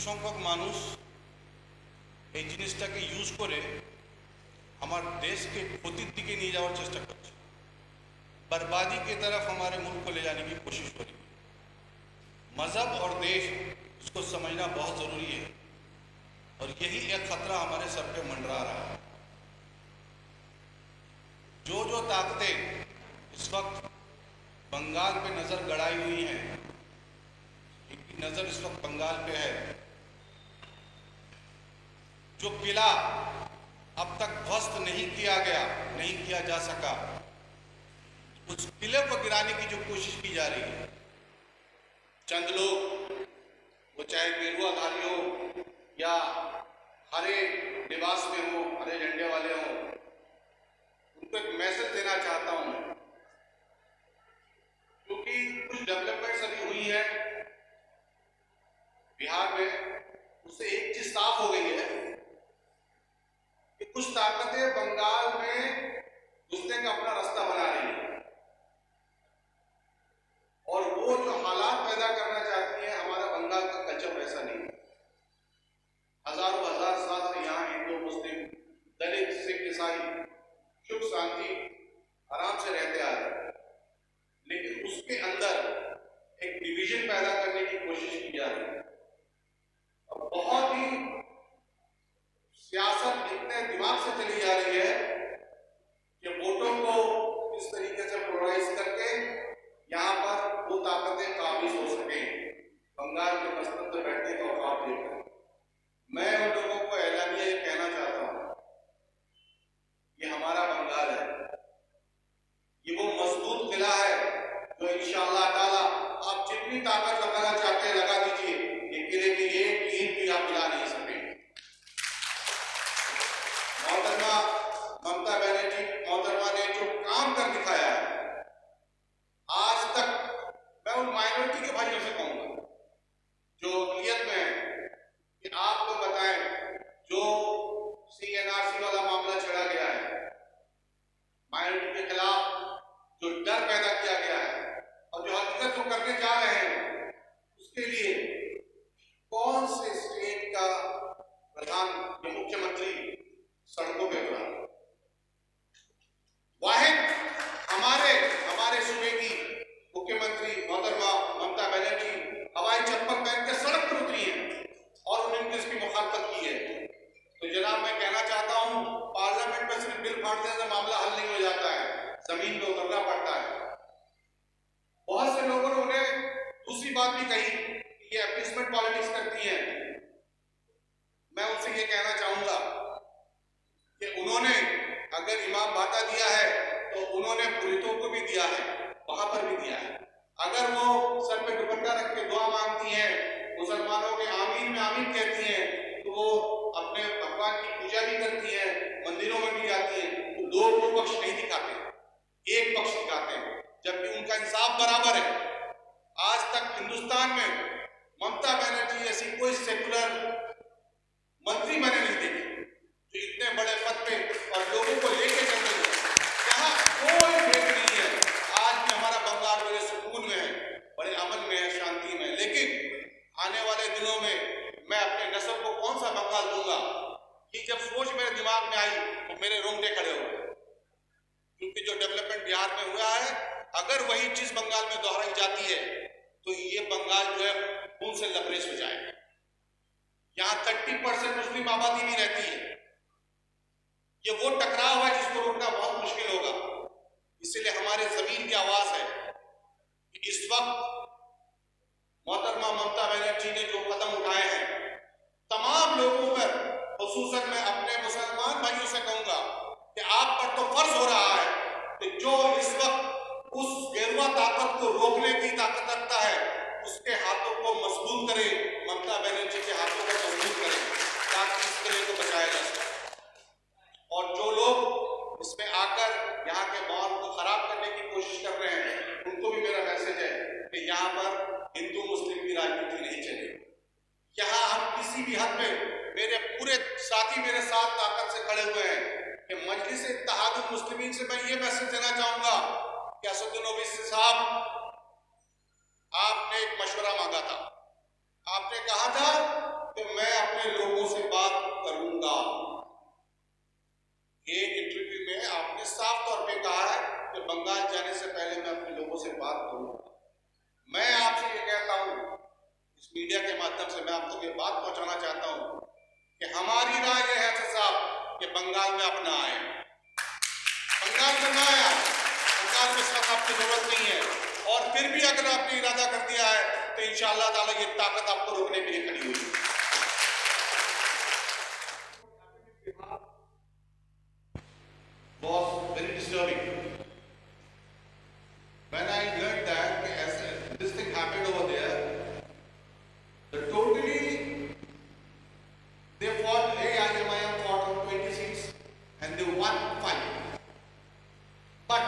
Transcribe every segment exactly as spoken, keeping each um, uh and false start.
সংখ্যক মানুষ এই জিনিসটাকে ইউজ করে আমার देश के ক্ষতির দিকে নিয়ে যাওয়ার চেষ্টা করছে, बर्बादी की तरफ हमारे मुल्क को ले जाने की कोशिश हो रही है। मजहब और देश इसको समझना बहुत ज़रूरी है और यही एक खतरा हमारे सर पे मंडरा रहा है। जो जो ताकतें इस वक्त बंगाल पे नज़र गड़ाई हुई हैं, इनकी नज़र इस वक्त बंगाल पे है। जो किला अब तक ध्वस्त नहीं किया गया, नहीं किया जा सका, उस किले को गिराने की जो कोशिश की जा रही है, चंद लोग, वो चाहे गेरुआधारी हो या हरे लिबास में हो, हरे झंडे वाले हो, उनको एक मैसेज देना चाहता हूं मैं, क्योंकि कुछ डेवलपमेंट्स अभी हुई है बिहार में, उससे एक चीज साफ हो गई है कि कुछ ताकतें बंगाल में घुसने का अपना रास्ता बना रही है और वो जो हालात पैदा करना चाहती है, हमारा बंगाल का कल्चर वैसा नहीं है। हजारों हजार साल से यहाँ हिंदू, मुस्लिम, दलित, सिख, ईसाई सुख शांति आराम से रहते आ रहे हैं, लेकिन उसके अंदर एक डिवीजन पैदा करने की कोशिश की जा रही है। और बहुत ही सियासत इतने दिमाग से चली जा रही है कि वोटों को इस तरीके से पोलराइज करके यहाँ पर वो ताकतें काबिज हो सके, बंगाल के मस्तक पर बैठने का ख्वाब देखकर। मैं उन लोगों को ऐलानिया ये कहना चाहता हूँ, ये हमारा बंगाल है, ये वो मजबूत किला है जो इंशाअल्लाह ताला आप जितनी ताकत लगाना चाहते हैं लगा दीजिए, ये किले की एक ईंट भी आप गिरा नहीं सकेंगे। मोहतरमा ममता बनर्जी मोहतरमा ने जो काम कर दिखाया है, आज तक मैं उन माइनॉरिटी के भाइयों से कहूंगा जो अक़लियत में है कि आप लोग बताएं, जो सीएनआरसी वाला मामला छेड़ा गया है, माइनॉरिटी के खिलाफ जो डर पैदा किया गया है और जो हकीकत को करने जा रहे हैं, उसके लिए कौन से स्टेट का प्रधान या मुख्यमंत्री सड़कों पे उतरा? वाहिद हमारे हमारे सूबे की मुख्यमंत्री मोहतरमा ममता बनर्जी हवाई चप्पल पहन के सड़क पर उतरी है और उन्होंने इसकी मुखालफत की है। तो जनाब मैं कहना चाहता हूं, पार्लियामेंट में सिर्फ बिल फाड़ देने से मामला हल नहीं हो जाता है, जमीन पे उतरना पड़ता है। बहुत से लोगों ने उन्हें दूसरी बात भी कही, ये अपीसमेंट पॉलिटिक्स करती है। मैं उनसे ये कहना चाहूंगा कि उन्होंने अगर इमाम भाता दिया है तो उन्होंने पुरितों को भी दिया है, वहां पर भी दिया है। अगर वो सर पे दुपट्टा रख के दुआ मांगती हैं, मुसलमानों के आमीन में आमीन कहती हैं, तो वो अपने भगवान की पूजा भी करती हैं, मंदिरों में भी जाती हैं, तो दो दो पक्ष नहीं दिखाते, एक पक्ष दिखाते हैं, जबकि उनका इंसाफ बराबर है। आज तक हिंदुस्तान में ममता बनर्जी ऐसी कोई सेकुलर मंत्री मैंने नहीं देखी जो इतने बड़े पद पे और लोगों को लेके चलते हैं, यहाँ कोई भेद नहीं है। आज भी हमारा बंगाल बड़े सुकून में है, बड़े अमन में है, शांति में। लेकिन आने वाले दिनों में मैं अपने नस्ल को कौन सा बंगाल दूंगा, ये जब सोच मेरे दिमाग में आई तो मेरे रोंगटे खड़े हो गए, क्योंकि जो डेवलपमेंट बिहार में हुआ है, अगर वही चीज बंगाल में दोहराई जाती है तो ये बंगाल जो है खून से लबरेज हो जाएगा। यहाँ तीस परसेंट मुस्लिम आबादी भी रहती है। ये वो टकराव है जिसको रोकना बहुत मुश्किल होगा। इसलिए हमारे जमीन की आवाज है कि इस वक्त मोहतरमा ममता बनर्जी ने जो कदम उठाए हैं, तमाम लोगों पर, खुसूसन मैं अपने मुसलमान भाइयों से कहूंगा कि आप पर तो फर्ज हो रहा है कि जो इस वक्त उस गेरुआ ताकत को रोकने की ताकत रखता है, उसके हाथों को मजबूत करें, ममता बनर्जी के हाथों को मजबूत करें, ताकि इस किले को बचाया जा सके। और जो लोग इसमें आकर यहाँ के माहौल को खराब करने की कोशिश कर रहे हैं, उनको भी मेरा मैसेज है कि यहाँ पर हिंदू मुस्लिम की राजनीति नहीं चलेगी। यहाँ हम किसी भी हद में, मेरे पूरे साथी मेरे साथ ताकत से खड़े हुए हैं कि मजलिस इत्तेहादुल मुस्लिमीन से मैं ये मैसेज देना चाहूंगा कि असदुद्दीन ओवैसी साहब, आपने एक मशवरा मांगा था। आपने कहा था कि मैं आप तक ये बात पहुंचाना चाहता हूं कि हमारी राय यह है अफसर साहब कि बंगाल में अब ना आए, बंगाल में ना आया, बंगाल में इस वक्त आपकी जरूरत नहीं है। और फिर भी अगर आपने इरादा कर दिया है तो इंशाअल्लाह ताला ये ताकत आपको रोकने के लिए खड़ी हुई। Was very disturbing when I learned that as this thing happened over there, the totally they fought, A I M I M fought on twenty seats and they won five. But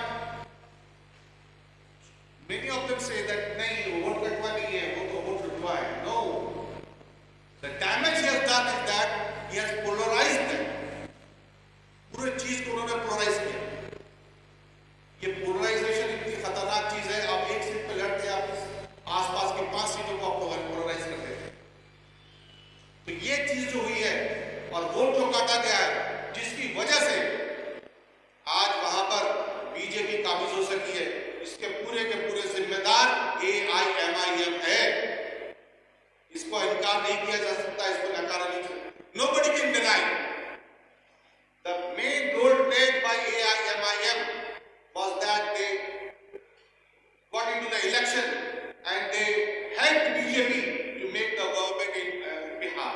many of them say that nahi vote katwa nahi hai, wo to vote katwa hai. No, the damage he has done is that he has polarized them. पूरे चीज को उन्होंने polarise किया। ये polarisation इतनी खतरनाक चीज है, आप एक सीट पे लड़ते आप आसपास की पांच सीटों को आप पोलराइज कर देते हैं। तो ये चीज जो हुई है और वोट जो काटा गया है, जिसकी वजह से आज वहां पर बीजेपी काबिज हो सकी है, इसके पूरे के पूरे जिम्मेदार ए आई एम आई एम है। इसको इनकार नहीं किया जा सकता, इसको नकारा नहीं जा सकता। Nobody can deny. The main role played by A I M I M was that they got into the election and they helped B J P to make the government in uh, Bihar.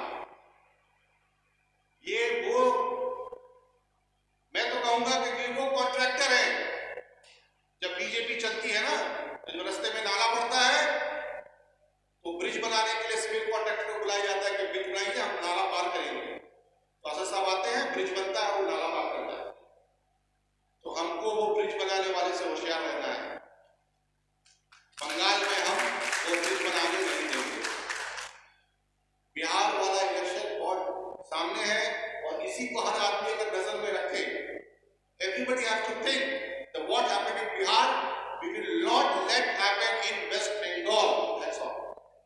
ये वो मैं तो कहूंगा कि वो contractor है। जब BJP चलती है ना, जो रास्ते में नाला पड़ता है तो ब्रिज बनाने के लिए सिविल कॉन्ट्रैक्टर को बुलाया जाता है कि ब्रिज बनाइए, हम नाला पार करेंगे। तो साहब आते हैं, ब्रिज बनता है, वो नाला पार करता है। तो हमको वो ब्रिज बनाने वाले से होशियार रहना है। बंगाल में हम वो ब्रिज बनाने नहीं देंगे। बिहार वाला इलेक्शन बहुत सामने है और इसी को हर आदमी अगर नजर में रखे, everybody have to think that what happened in Bihar we will not let happen in West Bengal. That's all.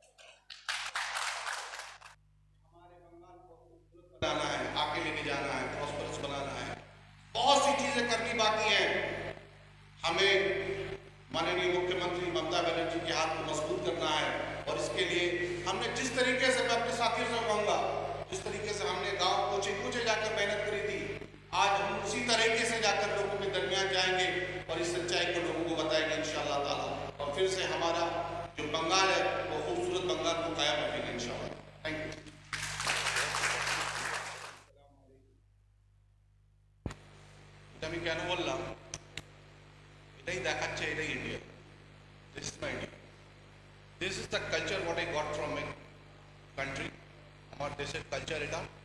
बनाना है, आगे लेके जाना है, प्रॉस्परस बनाना है, बहुत सी चीजें करनी बाकी हैं। हमें माननीय मुख्यमंत्री ममता बनर्जी के हाथ को मजबूत करना है और इसके लिए हमने जिस तरीके से, मैं अपने साथियों से कहूंगा, जिस तरीके से हमने गांव कोचे कोचे जाकर मेहनत करी थी, आज हम उसी तरीके से जाकर लोगों के दरमियान जाएंगे और इस सच्चाई को लोगों को बताएंगे इंशाअल्लाह ताला। और फिर से हमारा जो बंगाल है वो खूबसूरत बंगाल को कायम रखेंगे इंशाअल्लाह। Thank you. আমি কেন বললাম এটাই দেখাচ্ছে এটাই India. This is my India, this is the culture what I got from my country. আমার দেশের কালচার এটা।